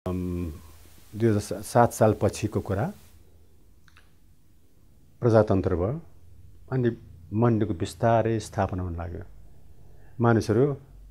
2007 साल पछिको कुरा प्रजातन्त्र भयो अनि मन्डीको बिस्तारै स्थापना हुन लाग्यो। मानिसहरू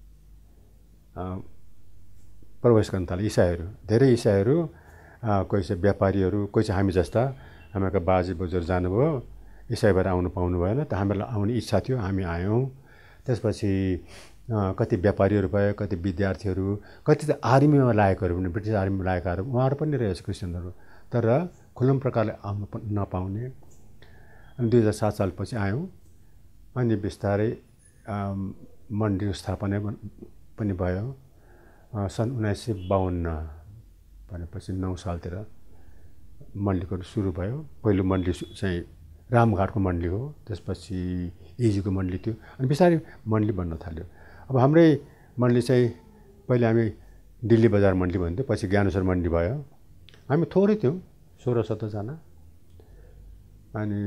प्रवेश गर्न थाले, इसाईहरू, धेरै इसाईहरू, कोही चाहिँ व्यापारीहरू, कोही चाहिँ हामी जस्ता, हामीका बाजे बोजूहरू जानुभयो, इसाई भएर आउनु पाउनु भएन। त हामीलाई आउने इच्छा थियो, हामी आयौँ। त्यसपछि कति व्यापारीहरू भयो, कति विद्यार्थीहरू, कति त आर्मीमा लागेकोहरू पनि, ब्रिटिस आर्मीमा लागेकाहरू, उहाँहरू पनि रहेछ क्रिस्चियनहरू, तर खुल्लम प्रकारले आउनु नपाउने। अनि 2007 सालपछि आयौँ अनि बिस्तारै मन्डीको स्थापना पनि भयो। सन् 1952 भनेपछि 9 सालतिर मन्डीको सुरु भयो। पहिलो मन्डी चाहिँ रामघाटको मन्डी हो, त्यसपछि इजीको मन्डी थियो, अनि बिस्तारै मन्डी बन्न थाल्यो। अब हाम्रै मन्डी चाहिँ पहिले हामी दिल्ली बजार मन्डी भन्थ्यौँ, पछि ज्ञानेश्वर मन्डी भयो। हामी थोरै थियौँ, 16-17 जना। अनि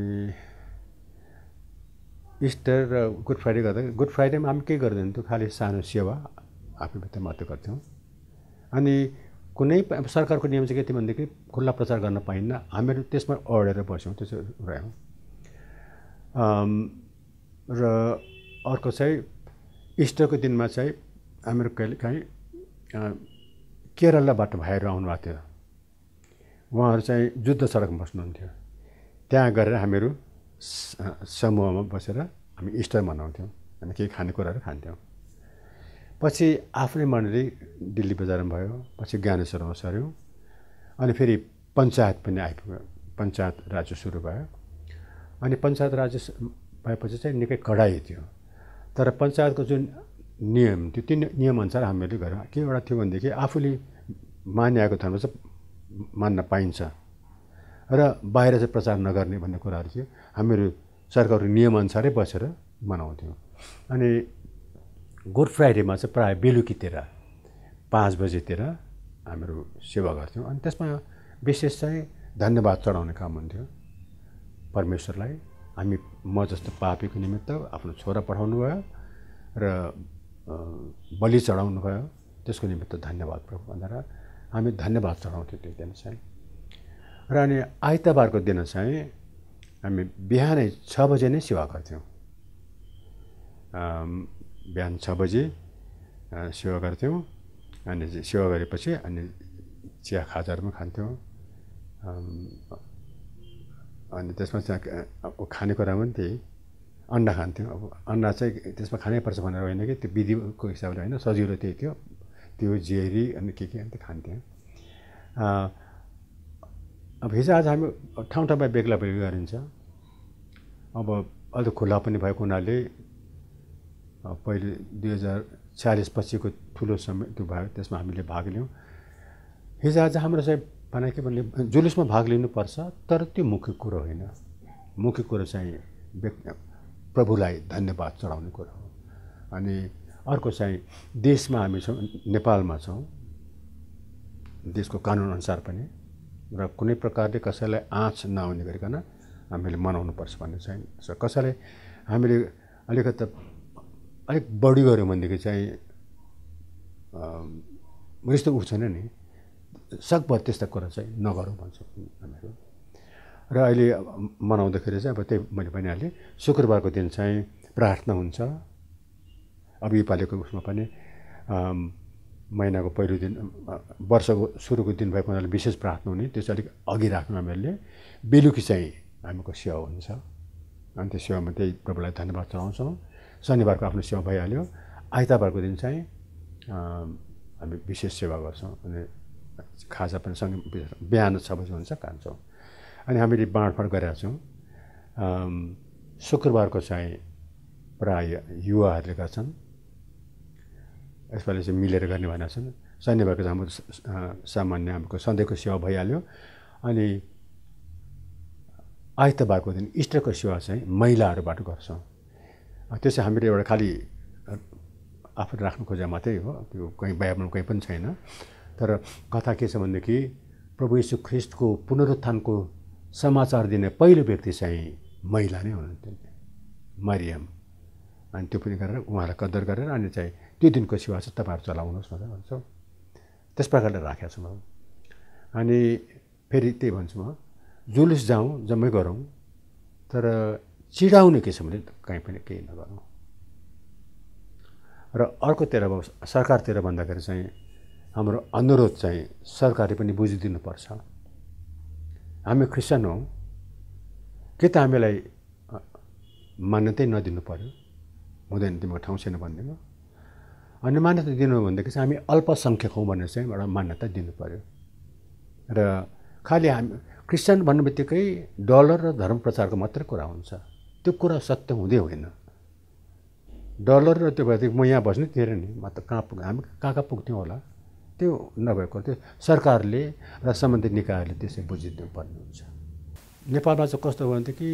इस्टर र गुड फ्राइडे गर्दा, गुड फ्राइडेमा हामी केही गर्दैन थियो, खालि सानो सेवा आफूभित्र मात्र गर्थ्यौँ। अनि कुनै सरकारको नियम चाहिँ के थियो भनेदेखि खुल्ला प्रचार गर्न पाइन्न, हामीहरू त्यसमा अडेर बस्यौँ, त्यसो रह्यौँ। र अर्को चाहिँ इस्टरको दिनमा चाहिँ हामीहरू कहिलेकाहीँ केरलाबाट भाइहरू आउनुभएको थियो, उहाँहरू चाहिँ जुद्ध सडकमा बस्नुहुन्थ्यो। त्यहाँ गएर हामीहरू समूहमा बसेर हामी इस्टर मनाउँथ्यौँ अनि केही खानेकुराहरू खान्थ्यौँ। पछि आफ्नै मन्डली दिल्ली बजारमा भयो, पछि ज्ञानेश्वरमा सर्यौँ, अनि फेरि पञ्चायत पनि आइपुग्यो, पञ्चायत राज्य सुरु भयो। अनि पञ्चायत राज्य भएपछि चाहिँ निकै कडाइ थियो, तर पञ्चायतको जुन नियम थियो त्यो नियमअनुसार हामीले गऱ्यौँ। के एउटा थियो भनेदेखि आफूले मानिआएको धर्म चाहिँ मान्न पाइन्छ र बाहिर चाहिँ प्रचार नगर्ने भन्ने कुराहरू थियो। हामीहरू सरकारको नियमअनुसारै बसेर मनाउँथ्यौँ। अनि गुड फ्राइडेमा चाहिँ प्रायः बेलुकीतिर 5 बजेतिर हामीहरू सेवा गर्थ्यौँ। अनि त्यसमा विशेष चाहिँ धन्यवाद चढाउने काम हुन्थ्यो परमेश्वरलाई। हामी म जस्तो पापीको निमित्त आफ्नो छोरा पठाउनु भयो र बलि चढाउनु भयो, त्यसको निमित्त धन्यवाद प्रभु भनेर हामी धन्यवाद चढाउँथ्यौँ त्यो दिन चाहिँ। र अनि आइतबारको दिन चाहिँ हामी बिहानै 6 बजे नै सेवा गर्थ्यौँ। बिहान 6 बजे सेवा गर्थ्यौँ। अनि सेवा गरेपछि अनि चिया खाजाहरू पनि खान्थ्यौँ। अनि त्यसमा चाहिँ खानेकुरा पनि त्यही अन्डा खान्थ्यौँ। अब अन्डा चाहिँ त्यसमा खानैपर्छ भनेर होइन कि त्यो विधिको हिसाबले होइन, सजिलो त्यही थियो, त्यो जेरी अनि के अन्त खान्थ्यौँ। अब हिजोआज हामी ठाउँ ठाउँमा बेग्ला बेग्ला गरिन्छ। अब अझ खुल्ला पनि भएको हुनाले पहिले 2046 पछिको ठुलो समय त्यो भयो, त्यसमा हामीले भाग लियौँ। हिजोआज हाम्रो चाहिँ भने के भन्ने जुलुसमा भाग लिनुपर्छ, तर त्यो मुख्य कुरो होइन। मुख्य कुरो चाहिँ प्रभुलाई धन्यवाद चढाउने कुरो हो। अनि अर्को चाहिँ देशमा हामी छौँ, नेपालमा छौँ, देशको कानुनअनुसार पनि, र कुनै प्रकारले कसैलाई आँच नआउने गरिकन हामीले मनाउनुपर्छ भन्ने चाहिँ कसैले हामीले अलिकति अलिक बढी गऱ्यौँ भनेदेखि चाहिँ यस्तो उ छैन नि, सकभर त्यस्ता कुरा चाहिँ नगरौँ भन्छौँ हामीहरू। र अहिले मनाउँदाखेरि चाहिँ अब त्यही मैले भनिहालेँ, शुक्रबारको दिन चाहिँ प्रार्थना हुन्छ। अब योपालिको उसमा पनि महिनाको पहिलो दिन, वर्षको सुरुको दिन भएको हुनाले विशेष प्रार्थना हुने, त्यो चाहिँ अलिक अघि राख्नु हामीले। बेलुकी चाहिँ हामीको सेवा हुन्छ, अनि त्यो सेवामा त्यही प्रभुलाई धन्यवाद चढाउँछौँ। शनिबारको आफ्नो सेवा भइहाल्यो। आइतबारको दिन चाहिँ हामी विशेष सेवा गर्छौँ। अनि खाजा पनि सँगै बिहान 6 बजी हुन्छ, खान्छौँ। अनि हामीले बाँडफाँड गरेका छौँ। शुक्रबारको चाहिँ प्रायः युवाहरूले गर्छन्, यसपालि चाहिँ मिलेर गर्ने भनेका छन्। शनिबारको चाहिँ हाम्रो सामान्य हाम्रो सधैँको सेवा भइहाल्यो। अनि आइतबारको दिन इस्टरको सेवा चाहिँ महिलाहरूबाट गर्छौँ। त्यो चाहिँ हामीले एउटा खालि आफूले राख्नु खोजे मात्रै हो, त्यो कहीँ बाइबलमा कहीँ पनि छैन। तर कथा के छ भनेदेखि प्रभु यीशु ख्रिस्टको पुनरुत्थानको समाचार दिने पहिलो व्यक्ति चाहिँ महिला नै हुनुहुन्थ्यो, मरियम। अनि त्यो पनि गरेर उहाँलाई कदर गरेर अनि चाहिँ त्यो दिनको सेवा चाहिँ तपाईँहरू चलाउनुहोस् भनेर भन्छौँ। त्यस प्रकारले राखेका छौँ। अनि फेरि त्यही भन्छु म, जुलुस जाउँ, जम्मै गरौँ, तर चिडाउने किसिमले कहीँ पनि केही नगरौँ। र अर्कोतिर अब सरकारतिर भन्दाखेरि चाहिँ हाम्रो अनुरोध चाहिँ सरकारले पनि बुझिदिनुपर्छ। हामी क्रिस्चियन हौँ, के त हामीलाई मान्यतै नदिनु पर्यो? हुँदैन, तिम्रो ठाउँ छैन भन्दैमा। अनि मान्यता दिनु भनेदेखि चाहिँ हामी अल्पसङ्ख्यक हौँ भनेर चाहिँ एउटा मान्यता दिनु पर्यो। र खालि हामी क्रिस्चियन भन्ने बित्तिकै डलर र धर्म प्रचारको मात्रै कुरा हुन्छ। त्यो कुरा सत्य हुँदै होइन। डलर र त्यो भएदेखि म यहाँ बस्ने तेरो नि, म त कहाँ हामी कहाँ कहाँ पुग्थ्यौँ होला। त्यो नभएको त्यो सरकारले र सम्बन्धित निकायहरूले त्यसै बुझिदिनु पर्ने हुन्छ। नेपालमा चाहिँ कस्तो भयो भनेदेखि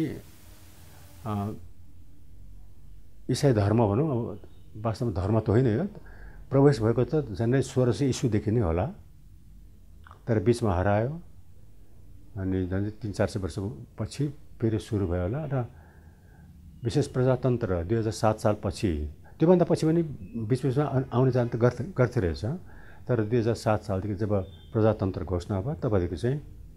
इसाई धर्म भनौँ, अब वास्तवमा धर्म त होइन यो, प्रवेश भएको त झन्डै 1600 इस्वीदेखि नै होला, तर बिचमा हरायो। अनि झन्डै 300-400 वर्षपछि फेरि सुरु भयो होला। र विशेष प्रजातन्त्र 2007 सालपछि, त्योभन्दा पछि पनि बिचबिचमा आउने जान त गर्थे रहेछ, तर 2007 सालदेखि जब प्रजातन्त्र घोषणा भयो तबदेखि चाहिँ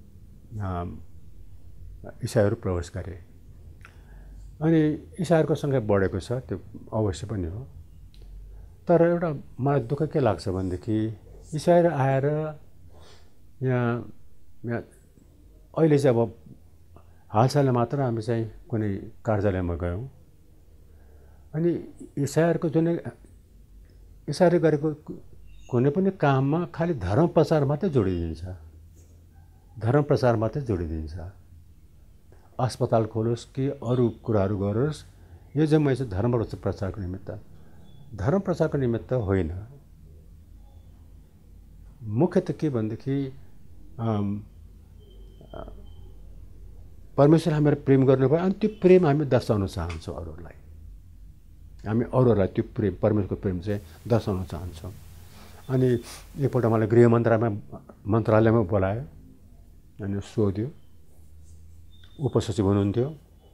इसाईहरू प्रवेश गरे। अनि इसाईहरूको सङ्ख्या बढेको छ, त्यो अवश्य पनि हो। तर एउटा मलाई दुःख के लाग्छ भनेदेखि इसाईहरू आएर यहाँ अहिले चाहिँ अब हालसालमा मात्र हामी चाहिँ कुनै कार्यालयमा गयौँ, अनि इसाईहरूको इसाईले गरेको कुनै पनि काममा खालि धर्म प्रचार मात्रै जोडिदिन्छ, धर्म प्रचार मात्रै जोडिदिन्छ। अस्पताल खोलोस् कि अरू कुराहरू गरोस्, यो जम्मै चाहिँ धर्म प्रचारको निमित्त, धर्म प्रचारको निमित्त होइन। मुख्य त के भनेदेखि परमेश्वर हामीहरू प्रेम गर्नुभयो, अनि त्यो प्रेम हामी दर्शाउन चाहन्छौँ अरूहरूलाई। हामी अरूहरूलाई त्यो प्रेम, परमेश्वरको प्रेम चाहिँ दर्शाउन चाहन्छौँ। अनि एकपल्ट मलाई गृह मन्त्रालयमा बोलायो, अनि सोध्यो, उपसचिव हुनुहुन्थ्यो।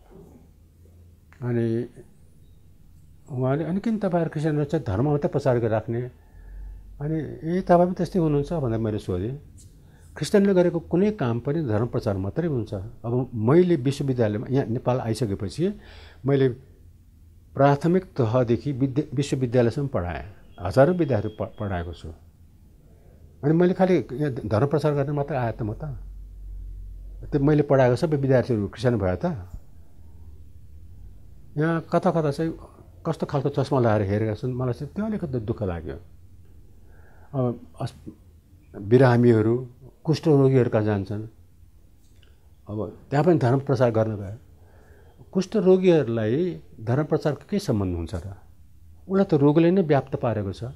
अनि उहाँले अनि किन तपाईँहरू क्रिस्चियनहरू चाहिँ धर्म मात्रै प्रचार गरिराख्ने, अनि तपाईँ पनि त्यस्तै हुनुहुन्छ भनेर मैले सोधेँ। क्रिस्चियनले गरेको कुनै काम पनि धर्म प्रचार मात्रै हुन्छ। अब मैले विश्वविद्यालयमा यहाँ नेपाल आइसकेपछि मैले प्राथमिक तहदेखि विश्वविद्यालयसम्म पढाएँ, हजारौँ विद्यार्थी पढाएको छु। अनि मैले खालि यहाँ धर्म प्रचार गर्ने मात्रै आएँ त म त? त्यो मैले पढाएको सबै विद्यार्थीहरू क्रिस्चियन भयो त? यहाँ कता कता चाहिँ कस्तो खालको चस्मा लगाएर हेरेका छन्, मलाई चाहिँ त्यो अलिकति दुःख लाग्यो। बिरामीहरू, कुष्ठरोगीहरू कहाँ जान्छन्, अब त्यहाँ पनि धर्म प्रचार गर्न गयो। कुष्ठरोगीहरूलाई धर्म प्रचारको के सम्बन्ध हुन्छ र? उसलाई त रोगले नै व्याप्त पारेको छ।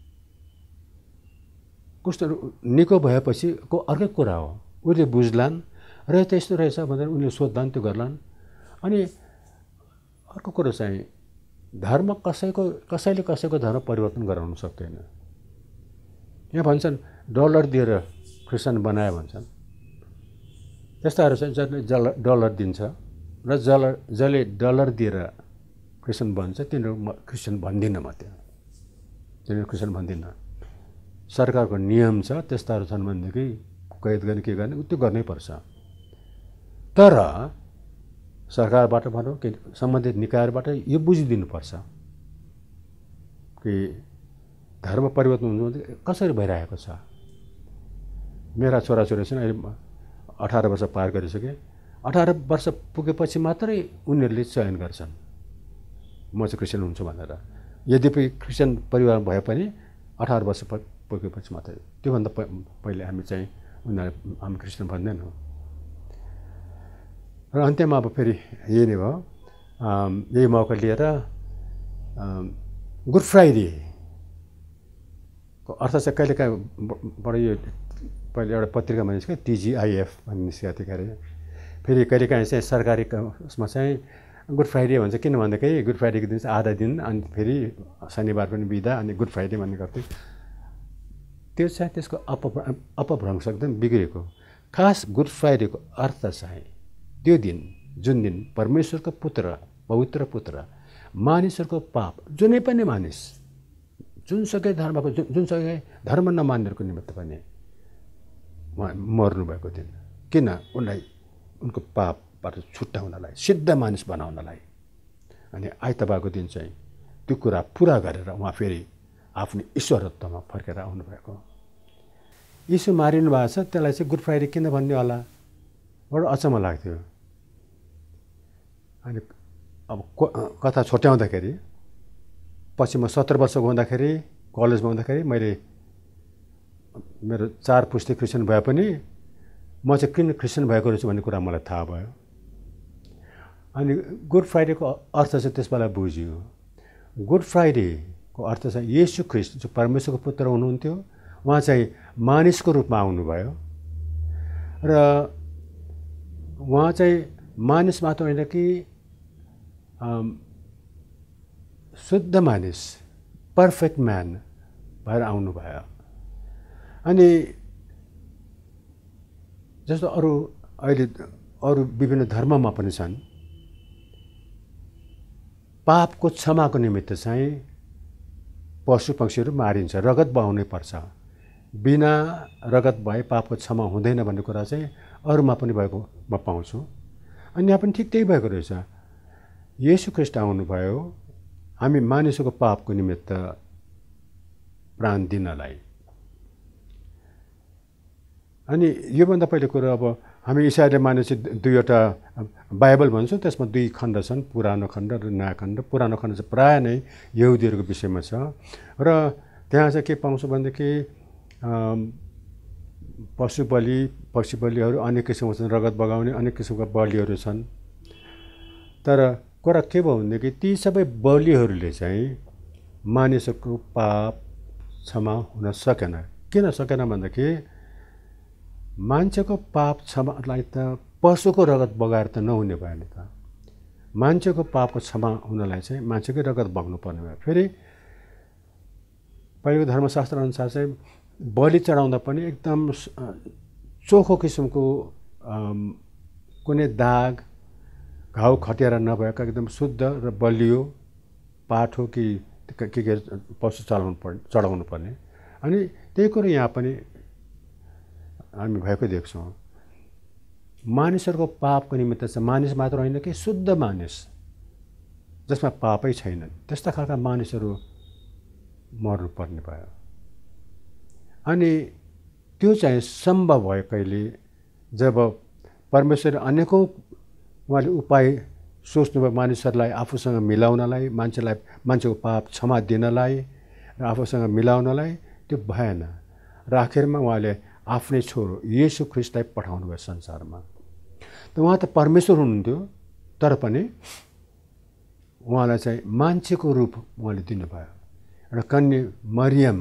कुष्ठ निको भएपछि को अर्कै कुरा हो, उसले बुझ्लान् र त्यस्तो रहेछ भनेर उनले सोध्लान्, त्यो गर्लान्। अनि अर्को कुरो चाहिँ धर्म कसैले कसैको धर्म परिवर्तन गराउन सक्दैन। यहाँ भन्छन् डलर दिएर क्रिस्चियन बनायो भन्छन्, त्यस्ताहरू चाहिँ जसले डलर दिन्छ र जसले डलर दिएर क्रिस्चियन बन्छ तिनीहरू क्रिस्चियन भन्दिनँ, म तिनीहरू क्रिस्चियन भन्दिनँ। सरकारको नियम छ, त्यस्ताहरू छन् भनेदेखि कैद गर्ने के गर्ने त्यो गर्नै पर्छ। तर सरकारबाट भनौँ कि सम्बन्धित निकायबाट यो बुझिदिनुपर्छ कि धर्म परिवर्तन हुनु कसरी भइरहेको छ। मेरा छोराछोरी छन्, अहिले 18 वर्ष पार गरिसके। 18 वर्ष पुगेपछि मात्रै उनीहरूले चयन गर्छन् म चाहिँ क्रिस्चियन हुन्छु भनेर। यद्यपि क्रिस्चियन परिवार भए पनि 18 वर्ष पुगेपछि मात्रै, त्योभन्दा पहिले हामी चाहिँ हामी क्रिस्चियन भन्दैनौँ। र अन्त्यमा अब फेरि यही नै भयो, यही मौका लिएर गुड फ्राइडेको अर्थ चाहिँ कहिलेकाहीँ बडो यो पहिले एउटा पत्रिकामा निस्क्यो TGIF भन्ने निस्केको थियो अरे। फेरि कहिलेकाहीँ चाहिँ सरकारी उसमा चाहिँ गुड फ्राइडे भन्छ, किन भन्दाखेरि गुड फ्राइडेको दिन चाहिँ आधा दिन, अनि फेरि शनिबार पनि बिदा, अनि गुड फ्राइडे भन्ने गर्थ्यो। त्यो चाहिँ त्यसको अपभ्रंश एकदम बिग्रेको। खास गुड फ्राइडेको अर्थ चाहिँ त्यो दिन जुन दिन परमेश्वरको पुत्र, पवित्र पुत्र, मानिसहरूको पाप, जुनै पनि मानिस, जुनसुकै धर्मको जुनसुकै धर्म नमान्नेहरूको निमित्त पनि उहाँ मर्नुभएको दिन। किन? उनलाई उनको पापबाट छुट्याउनलाई, सिद्ध मानिस बनाउनलाई। अनि आइतबारको दिन चाहिँ त्यो कुरा पुरा गरेर उहाँ फेरि आफ्नो ईश्वरत्वमा फर्केर आउनुभएको। यीशु मारिनु भएको छ, त्यसलाई चाहिँ गुड फ्राइडे किन भन्ने होला? बडो अचम्म लाग्थ्यो। अनि अब कथा छोट्याउँदाखेरि पछि म 17 वर्षको हुँदाखेरि कलेजमा हुँदाखेरि मैले मेरो 4 पुस्ते क्रिस्चियन भए पनि म चाहिँ किन क्रिस्चियन भएको रहेछु भन्ने कुरा मलाई थाहा भयो। अनि गुड फ्राइडेको अर्थ चाहिँ त्यस बेला बुझ्यो। गुड फ्राइडेको अर्थ चाहिँ येशू ख्रिस्ट जो परमेश्वरको पुत्र हुनुहुन्थ्यो, उहाँ चाहिँ मानिसको रूपमा आउनुभयो र उहाँ चाहिँ मानिस मात्र होइन कि शुद्ध मानिस, पर्फेक्ट म्यान भएर आउनुभयो। अनि जस्तो अहिले अरू विभिन्न धर्ममा पनि छन्, पापको क्षमाको निमित्त चाहिँ पशु पक्षीहरू मारिन्छ, रगत बहाउनै पर्छ। बिना रगत भए पापको क्षमा हुँदैन भन्ने कुरा चाहिँ अरूमा पनि भएको म पाउँछु। अनि यहाँ पनि ठिक त्यही भएको रहेछ। येशू ख्रिस्ट आउनुभयो हामी मानिसको पापको निमित्त प्राण दिनलाई। अनि योभन्दा पहिले कुरो, अब हामी इसाईले मानेपछि 2वटा बाइबल भन्छौँ, त्यसमा 2 खण्ड छन्, पुरानो खण्ड र नयाँ खण्ड। पुरानो खण्ड चाहिँ प्रायः नै यहुदीहरूको विषयमा छ र त्यहाँ चाहिँ के पाउँछ भनेदेखि पशु बलि, पक्षी बलिहरू अनेक किसिमको छन्, रगत बगाउने अनेक किसिमका बलिहरू छन्। तर कुरा के भयो भनेदेखि ती सबै बलिहरूले चाहिँ मानिसको पाप क्षमा हुन सकेन। किन सकेन भन्दाखेरि मान्छेको पाप क्षमालाई त पशुको रगत बगाएर त नहुने भयो नि त। मान्छेको पापको क्षमा हुनलाई चाहिँ मान्छेकै रगत बग्नु पर्ने भयो। फेरि पहिलेको धर्मशास्त्र अनुसार चाहिँ बलि चढाउँदा पनि एकदम चोखो किसिमको कुनै दाग घाउ खटिरा नभएका एकदम शुद्ध र बलियो पाठ हो कि के पशु चढाउनु पर्ने। अनि त्यही कुरो यहाँ पनि हामी भएको देख्छौँ। मानिसहरूको पापको निमित्त चाहिँ मानिस मात्र होइन कि शुद्ध मानिस जसमा पापै छैन, त्यस्ता खालका मानिसहरू मर्नुपर्ने भयो। अनि त्यो चाहिँ सम्भव भयो कहिले, जब परमेश्वरले अनेकौँ उहाँले उपाय सोच्नुभयो मानिसहरूलाई आफूसँग मिलाउनलाई, मान्छेको पाप क्षमा दिनलाई र आफूसँग मिलाउनलाई। त्यो भएन र आखिरमा उहाँले आफ्नै छोरो येशू ख्रिस्टलाई पठाउनु भयो संसारमा। त उहाँ त परमेश्वर हुनुहुन्थ्यो, तर पनि उहाँलाई चाहिँ मान्छेको रूप उहाँले दिनुभयो। एउटा कन्या मरियम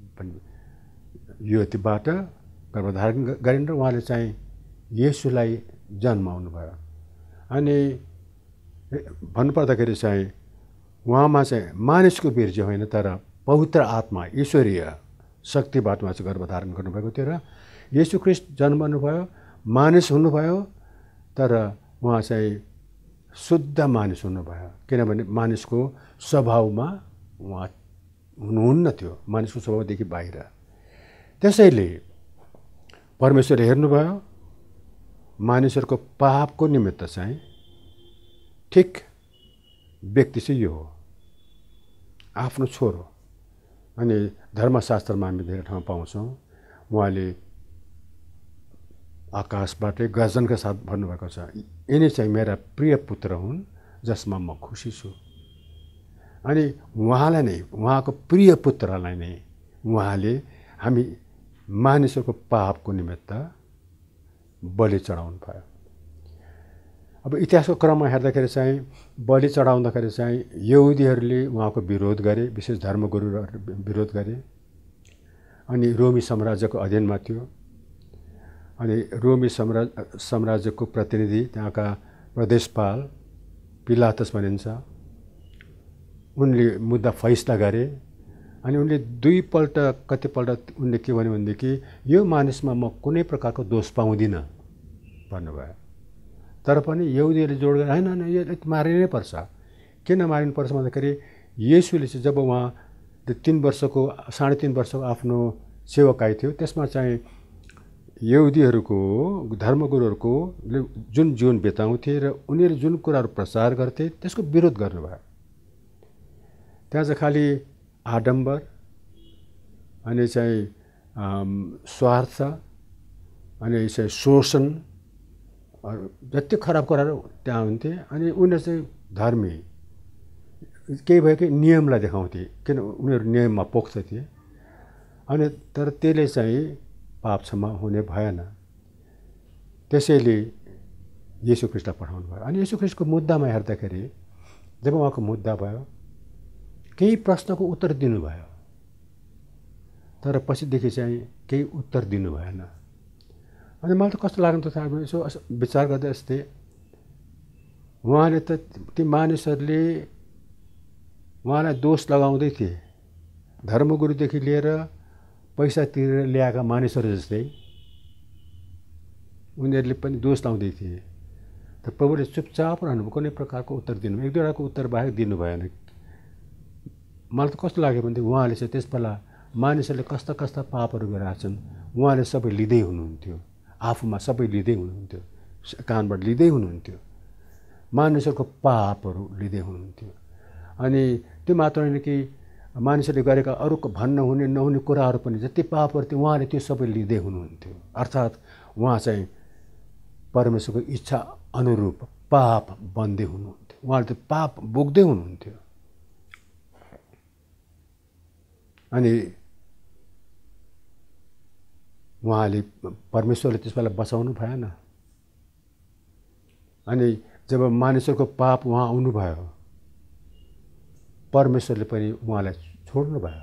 युवतीबाट गर्भधारण गरिन् र उहाँले चाहिँ येशूलाई जन्माउनु भयो। अनि भन्नुपर्दाखेरि चाहिँ उहाँमा चाहिँ मानिसको वीर्य होइन, तर पवित्र आत्मा ईश्वरीय शक्तिबाट उहाँ चाहिँ गर्भधारण गर्नुभएको थियो र येशू ख्रिस्ट जन्मनुभयो, मानिस हुनुभयो, तर उहाँ चाहिँ शुद्ध मानिस हुनुभयो। किनभने मानिसको स्वभावमा उहाँ हुनुहुन्न थियो, मानिसको स्वभावदेखि बाहिर। त्यसैले परमेश्वरले हेर्नुभयो मानिसहरूको पापको निमित्त चाहिँ ठिक व्यक्ति चाहिँ यो हो, आफ्नो छोरो। अनि धर्मशास्त्रमा हामी धेरै ठाउँ पाउँछौँ, उहाँले आकाशबाटै गर्जनका साथ भन्नुभएको छ, यिनी चाहिँ मेरा प्रिय पुत्र हुन् जसमा म खुसी छु। अनि उहाँलाई नै, उहाँको प्रिय पुत्रलाई नै उहाँले हामी मानिसहरूको पापको निमित्त बलि चढाउनु भयो। अब इतिहासको क्रममा हेर्दाखेरि चाहिँ बलि चढाउँदाखेरि चाहिँ यहुदीहरूले उहाँको विरोध गरे, विशेष धर्मगुरुहरू विरोध गरे। अनि रोमी साम्राज्यको अधीनमा थियो। अनि रोमी साम्राज्यको प्रतिनिधि त्यहाँका प्रदेशपाल पिलातस भनिन्छ, उनले मुद्दा फैसला गरे। अनि उनले कतिपल्ट उनले के भन्यो भनेदेखि यो मानिसमा म कुनै प्रकारको दोष पाउँदिनँ भन्नुभयो। तर पनि यहुदीहरूले जोड गरेर होइन यो मारिनै पर्छ। किन मारिनुपर्छ भन्दाखेरि येशूले चाहिँ जब उहाँ 3 वर्षको 3.5 वर्षको आफ्नो सेवकाई थियो, त्यसमा चाहिँ यहुदीहरूको धर्मगुरुहरूको जुन जीवन बिताउँथे र उनीहरू जुन कुराहरू प्रचार गर्थे त्यसको विरोध गर्नुभयो। त्यहाँ चाहिँ खालि आडम्बर अनि चाहिँ स्वार्थ अनि चाहिँ शोषण जति खराब कुराहरू त्यहाँ हुन्थे। अनि उनीहरू चाहिँ धर्मी केही भयो कि नियमलाई देखाउँथे, किन उनीहरू नियममा पोख्छ थिए। अनि तर त्यसले चाहिँ पाप क्षमा हुने भएन। त्यसैले येशू ख्रीष्टलाई पठाउनु भयो। अनि येशू ख्रीष्टको मुद्दामा हेर्दाखेरि जब उहाँको मुद्दा भयो केही प्रश्नको उत्तर दिनुभयो, तर पछिदेखि चाहिँ केही उत्तर दिनु भएन। अनि मलाई त कस्तो लाग्नु त थाहा भएन। यसो विचार गर्दा यस्तै उहाँले त ती मानिसहरूले उहाँलाई दोष लगाउँदै थिए। धर्मगुरुदेखि लिएर पैसा तिरेर ल्याएका मानिसहरू जस्तै उनीहरूले पनि दोष लाउँदै थिए। त प्रभुले चुपचाप रहनुभयो, कुनै प्रकारको उत्तर दिनु, एक दुईवटाको उत्तर बाहेक दिनु भएन। मलाई त कस्तो लाग्यो भने उहाँले चाहिँ त्यस बेला मानिसहरूले कस्ता कस्ता पापहरू गरिरहेछन् उहाँले सबै लिँदै हुनुहुन्थ्यो, आफूमा सबै लिँदै हुनुहुन्थ्यो, कानबाट लिँदै हुनुहुन्थ्यो, मानिसहरूको पापहरू लिँदै हुनुहुन्थ्यो। अनि त्यो मात्र होइन कि मानिसहरूले गरेका अरूको भन्न हुने नहुने कुराहरू पनि जति पापहरू थियो उहाँले त्यो सबै लिँदै हुनुहुन्थ्यो। अर्थात् उहाँ चाहिँ परमेश्वरको इच्छा अनुरूप पाप बन्दै हुनुहुन्थ्यो, उहाँले त्यो पाप बोक्दै हुनुहुन्थ्यो। अनि उहाँले परमेश्वरले त्यस बेला बचाउनु भएन। अनि जब मानिसहरूको पाप उहाँ आउनुभयो परमेश्वरले पनि उहाँलाई छोड्नु भयो।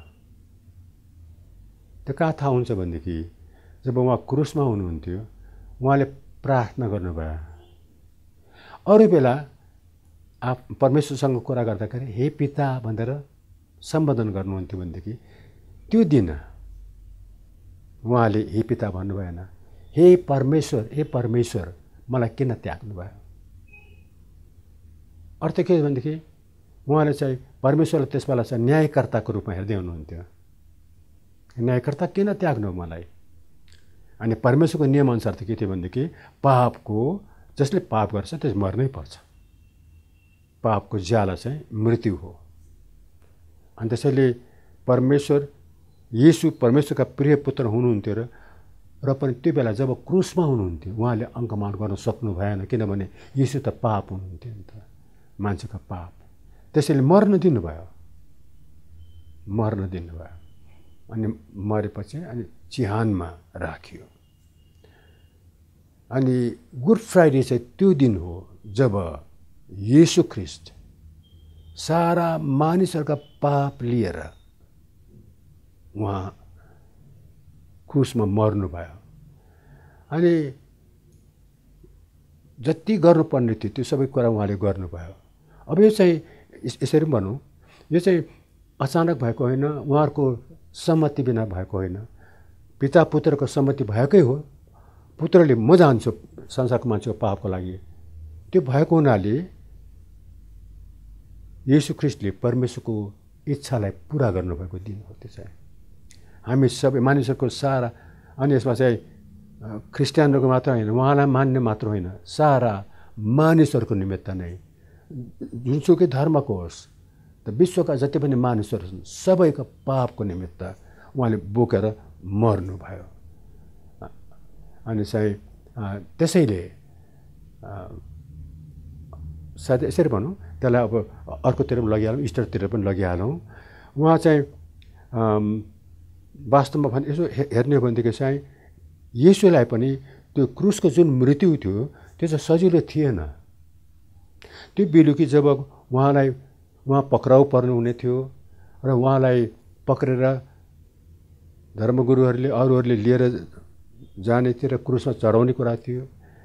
त्यो कहाँ थाहा हुन्छ भनेदेखि जब उहाँ क्रुसमा हुनुहुन्थ्यो उहाँले प्रार्थना गर्नुभयो। अरू बेला परमेश्वरसँग कुरा गर्दाखेरि हे पिता भनेर सम्बोधन गर्नुहुन्थ्यो भनेदेखि त्यो दिन उहाँले हे पिता भन्नु भएन, हे परमेश्वर मलाई किन त्याग्नु भयो। अर्थ के भनेदेखि उहाँले चाहिँ परमेश्वरले त्यस बेला चाहिँ न्यायकर्ताको रूपमा हेर्दै हुनुहुन्थ्यो। न्यायकर्ता किन त्याग्नु मलाई। अनि परमेश्वरको नियमअनुसार त के थियो भनेदेखि पापको जसले पाप गर्छ त्यस मर्नै पर्छ। पापको ज्याला चाहिँ मृत्यु हो। अनि त्यसैले येशू परमेश्वरका प्रिय पुत्र हुनुहुन्थ्यो र पनि त्यो बेला जब क्रुसमा हुनुहुन्थ्यो उहाँले अङ्कमान गर्न सक्नु भएन, किनभने येशू त पाप हुनुहुन्थ्यो नि त, मान्छेको पाप। त्यसैले मर्न दिनुभयो। अनि मरेपछि अनि चिहानमा राखियो। अनि गुड फ्राइडे चाहिँ त्यो दिन हो जब येशू ख्रीष्ट सारा मानिसहरूका पाप लिएर उहाँ क्रुसमा मर्नुभयो। अनि जति गर्नुपर्ने थियो त्यो सबै कुरा उहाँले गर्नुभयो। अब यो चाहिँ यसरी भनौँ, यो चाहिँ अचानक भएको होइन, उहाँहरूको सम्मति बिना भएको होइन, पिता पुत्रको सम्मति भएकै हो। पुत्रले म जान्छु संसारको मान्छेको पापको लागि, त्यो भएको हुनाले येशू ख्रीष्टले परमेश्वरको इच्छालाई पुरा गर्नुभएको दिन हो। त्यो चाहिँ हामी सबै मानिसहरूको सारा, अनि यसमा चाहिँ क्रिस्चियनहरूको मात्र होइन, उहाँलाई मान्ने मात्र होइन, सारा मानिसहरूको निमित्त नै जुनसुकै धर्मको होस्, त विश्वका जति पनि मानिसहरू छन् सबैको पापको निमित्त उहाँले बोकेर मर्नुभयो। अनि चाहिँ त्यसैले सायद यसरी भनौँ, त्यसलाई अब अर्कोतिर पनि लगिहालौँ, इस्टरतिर पनि लगिहालौँ। उहाँ चाहिँ वास्तवमा भने यसो हेर्ने हो भनेदेखि चाहिँ येशूलाई पनि त्यो क्रुसको जुन मृत्यु थियो त्यो चाहिँ सजिलो थिएन। त्यो बेलुकी जब उहाँ पक्राउ पर्नुहुने थियो र उहाँलाई पक्रेर धर्मगुरुहरूले अरूहरूले लिएर जाने थियो र क्रुसमा चढाउने कुरा थियो।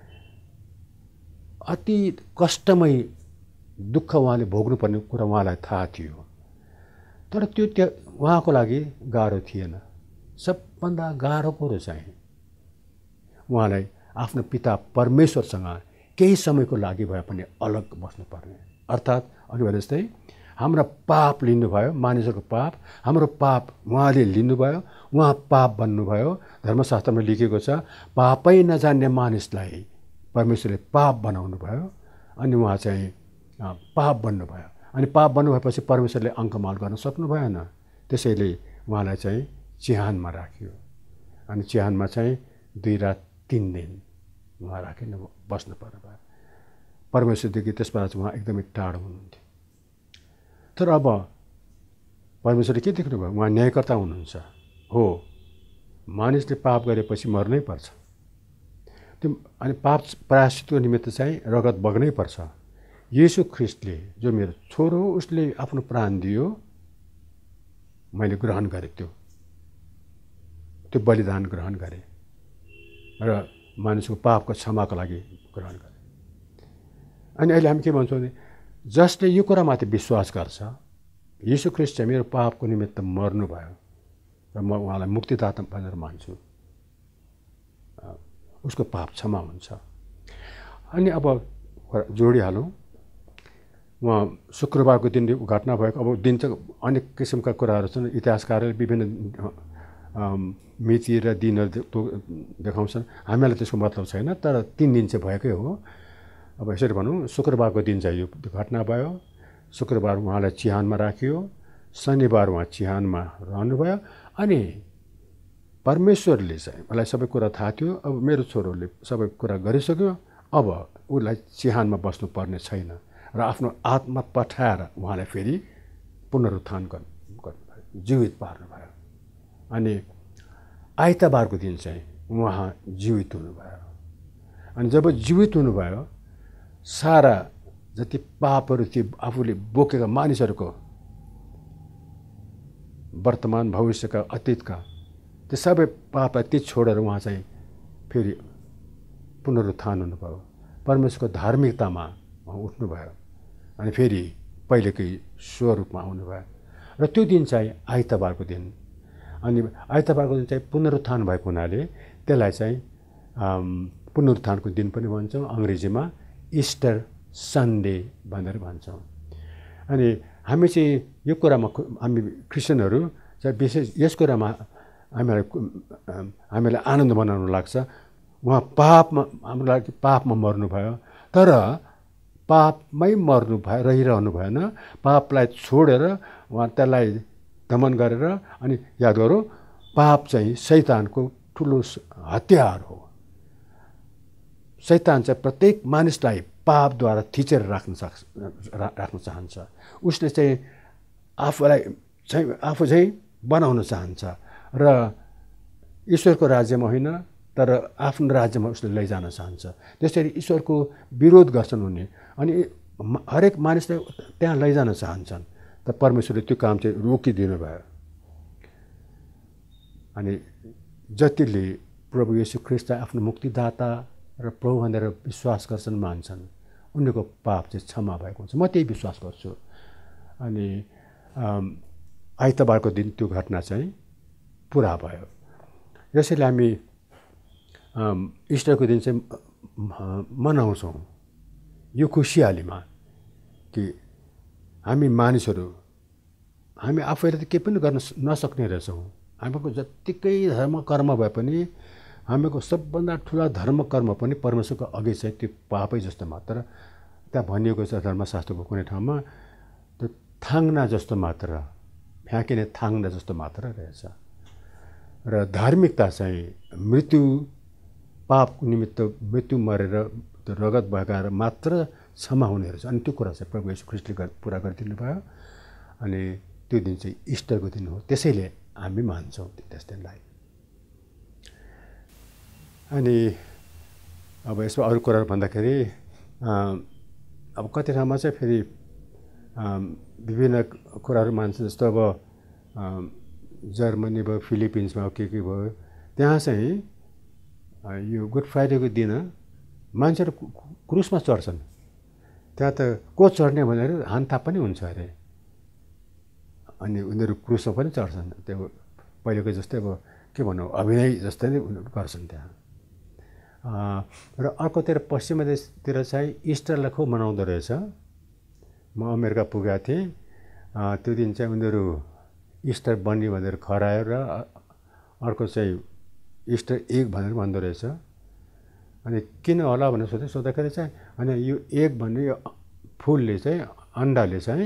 अति कष्टमय दुःख उहाँले भोग्नुपर्ने कुरा उहाँलाई थाहा थियो, तर त्यो उहाँको लागि गाह्रो थिएन। सबभन्दा गाह्रो कुरो चाहिँ उहाँलाई आफ्नो पिता परमेश्वरसँग केही समयको लागि भए पनि अलग बस्नुपर्ने। अर्थात् अघि भने जस्तै हाम्रा पाप लिनुभयो, मानिसहरूको पाप, हाम्रो पाप उहाँले लिनुभयो, उहाँ पाप बन्नुभयो। धर्मशास्त्रमा लेखेको छ, पापै नजान्ने मानिसलाई परमेश्वरले पाप बनाउनु भयो अनि उहाँ चाहिँ पाप बन्नुभयो। अनि पाप बन्नुभएपछि परमेश्वरले अङ्कमाल गर्न सक्नु भएन। त्यसैले उहाँलाई चाहिँ चिहानमा राखियो अनि चिहानमा चाहिँ 2 रात 3 दिन उहाँ राखिनु बस्नु पर्नु भयो। परमेश्वरदेखि त्यसबाट उहाँ एकदमै टाढो हुनुहुन्थ्यो। तर अब परमेश्वरले के देख्नुभयो? उहाँ न्यायकर्ता हुनुहुन्छ। हो, मानिसले पाप गरेपछि मर्नै पर्छ। त्यो अनि पाप प्रायश्चितको निमित्त चाहिँ रगत बग्नै पर्छ। येशू ख्रिस्टले जो मेरो छोरो हो उसले आफ्नो प्राण दियो, मैले ग्रहण गरेँ। त्यो बलिदान ग्रहण गरेँ र मानिसको पापको क्षमाको लागि ग्रहण गरेँ। अनि अहिले हामी के भन्छौँ भने जसले यो कुरामाथि विश्वास गर्छ, येशू ख्रिस्ट चाहिँ मेरो पापको निमित्त मर्नुभयो र म उहाँलाई मुक्तिदाता भनेर मान्छु, उसको पाप क्षमा हुन्छ। अनि अब जोडिहालौँ, उहाँ शुक्रबारको दिन घटना भएको, अब दिन चाहिँ अनेक किसिमका कुराहरू छन्। इतिहासकारले विभिन्न मिति र दिनहरू देखाउँछन्, हामीलाई त्यसको मतलब छैन। तर 3 दिन चाहिँ भएकै हो। अब यसरी भनौँ, शुक्रबारको दिन चाहिँ यो घटना भयो। शुक्रबार उहाँलाई चिहानमा राखियो, शनिबार उहाँ चिहानमा रहनुभयो। अनि परमेश्वरले चाहिँ मलाई सबै कुरा थाहा थियो, अब मेरो छोरोले सबै कुरा गरिसक्यो, अब उसलाई चिहानमा बस्नुपर्ने छैन र आफ्नो आत्मा पठाएर उहाँलाई फेरि पुनरुत्थान गर्नुभयो, जीवित पार्नुभयो। अनि आइतबारको दिन चाहिँ उहाँ जीवित हुनुभयो। अनि जब जीवित हुनुभयो, सारा जति पापहरू थियो आफूले बोकेका मानिसहरूको वर्तमान भविष्यका अतीतका त्यो सबै पापलाई ती छोडेर उहाँ चाहिँ फेरि पुनरुत्थान हुनुभयो। परमेश्वरको धार्मिकतामा उहाँ उठ्नुभयो अनि फेरि पहिलेकै स्वरूपमा आउनुभयो। र त्यो दिन चाहिँ आइतबारको दिन। अनि आइतबारको दिन चाहिँ पुनरुत्थान भएको हुनाले त्यसलाई चाहिँ पुनरुत्थानको दिन पनि भन्छौँ, अङ्ग्रेजीमा इस्टर सन्डे भनेर भन्छौँ। अनि हामी चाहिँ यो कुरामा, हामी क्रिस्चियनहरू चाहिँ विशेष यस कुरामा हामीलाई आनन्द मनाउनु लाग्छ। उहाँ पापमा, हाम्रो लागि पापमा मर्नुभयो, तर पापमै मर्नु भयो, रहिरहनु भएन। पापलाई छोडेर उहाँ त्यसलाई दमन गरेर, अनि याद गरौँ, पाप चाहिँ शैतानको ठुलो हतियार हो। शैतान चाहिँ प्रत्येक मानिसलाई पापद्वारा थिचेर राख्न चाहन्छ। उसले चाहिँ आफू चाहिँ बनाउन चाहन्छ र ईश्वरको राज्यमा होइन तर आफ्नो राज्यमा उसले लैजान चाहन्छ। त्यसरी ईश्वरको विरोध गर्छन् उनी, अनि हरेक मानिसलाई त्यहाँ लैजान चाहन्छन्। त परमेश्वरले त्यो काम चाहिँ रोकिदिनु भयो। अनि जतिले प्रभु येशू ख्रिस्टलाई आफ्नो मुक्तिदाता र प्रभु भनेर विश्वास गर्छन्, मान्छन्, उनीहरूको पाप चाहिँ क्षमा भएको हुन्छ। म त्यही विश्वास गर्छु। अनि आइतबारको दिन त्यो घटना चाहिँ पुरा भयो। यसैले हामी इस्टरको दिन चाहिँ मनाउँछौँ यो खुसियालीमा कि हामी मानिसहरू, हामी आफैले त केही पनि गर्न नसक्ने रहेछौँ। हामीको जत्तिकै धर्म कर्म भए पनि, हामीको सबभन्दा ठुला धर्म कर्म पनि परमेश्वरको अघि चाहिँ त्यो पापै जस्तो मात्र। त्यहाँ भनिएको छ धर्मशास्त्रको कुनै ठाउँमा, त्यो थाङ्ना जस्तो मात्र, फ्याँकिने थाङ्ना जस्तो मात्र रहेछ। र धार्मिकता चाहिँ मृत्यु, पापको निमित्त मृत्यु मरेर त्यो रगत बगाएर मात्र क्षमा हुने रहेछ। अनि त्यो कुरा चाहिँ प्रभु येशू ख्रिस्टले पुरा गरिदिनु भयो। अनि त्यो दिन चाहिँ इस्टरको दिन हो, त्यसैले हामी मान्छौँ त्यस दिनलाई। अनि अब यसमा अरू कुराहरू भन्दाखेरि अब कति ठाउँमा चाहिँ फेरि विभिन्न कुराहरू मान्छन्। जस्तो अब जर्मनी भयो, फिलिपिन्समा के भयो, त्यहाँ चाहिँ यो गुड फ्राइडेको दिन मान्छेहरू क्रुसमा चढ्छन्। त्यहाँ त को चढ्ने भनेर हानथाप पनि हुन्छ अरे। अनि उनीहरू क्रुसमा पनि चढ्छन्। त्यो पहिलेको जस्तै अब के भनौँ, अभिनय जस्तै नै उनीहरू गर्छन् त्यहाँ। र अर्कोतिर पश्चिम देशतिर चाहिँ इस्टरलाई खुब मनाउँदो रहेछ। म अमेरिका पुगेको थिएँ त्यो दिन चाहिँ उनीहरू इस्टर बन्नी भनेर खरायो र अर्को चाहिँ इस्टर एग भनेर भन्दो रहेछ। अनि किन होला भनेर सोद्धाखेरि चाहिँ होइन यो एग भन्ने यो फुलले चाहिँ अन्डाले चाहिँ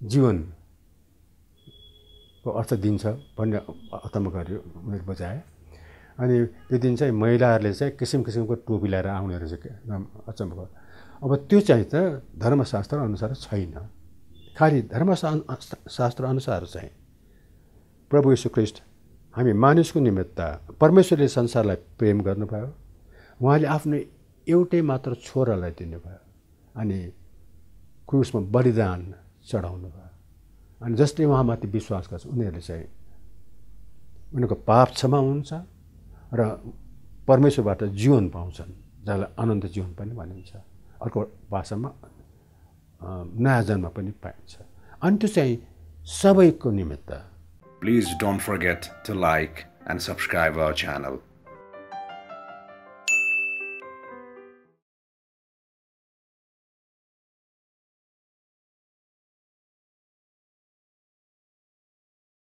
जीवनको अर्थ दिन्छ भन्ने अर्थमा गर्यो उनीहरू बुझाए। अनि त्यो दिन चाहिँ महिलाहरूले चाहिँ किसिम किसिमको टोपी लगाएर आउने रहेछ अचम्मको। अब त्यो चाहिँ त धर्मशास्त्र अनुसार छैन, खालि धर्मशास्त्र अनुसार चाहिँ प्रभु यीशु ख्रीष्ट हामी मानिसको निमित्त परमेश्वरले संसारलाई प्रेम गर्नुभयो, उहाँले आफ्नो एउटै मात्र छोरालाई दिनुभयो अनि क्रुसमा बलिदान चढाउनु भयो। अनि जसले उहाँमाथि विश्वास गर्छ उनीहरूले चाहिँ उनीहरूको पाप क्षमा हुन्छ र परमेश्वरबाट जीवन पाउँछन्, जसलाई अनन्त जीवन पनि भनिन्छ। अर्को भाषामा नयाँ जन्म पनि पाइन्छ। अनि त्यो चाहिँ सबैको निमित्त। Please don't forget to like and subscribe our channel.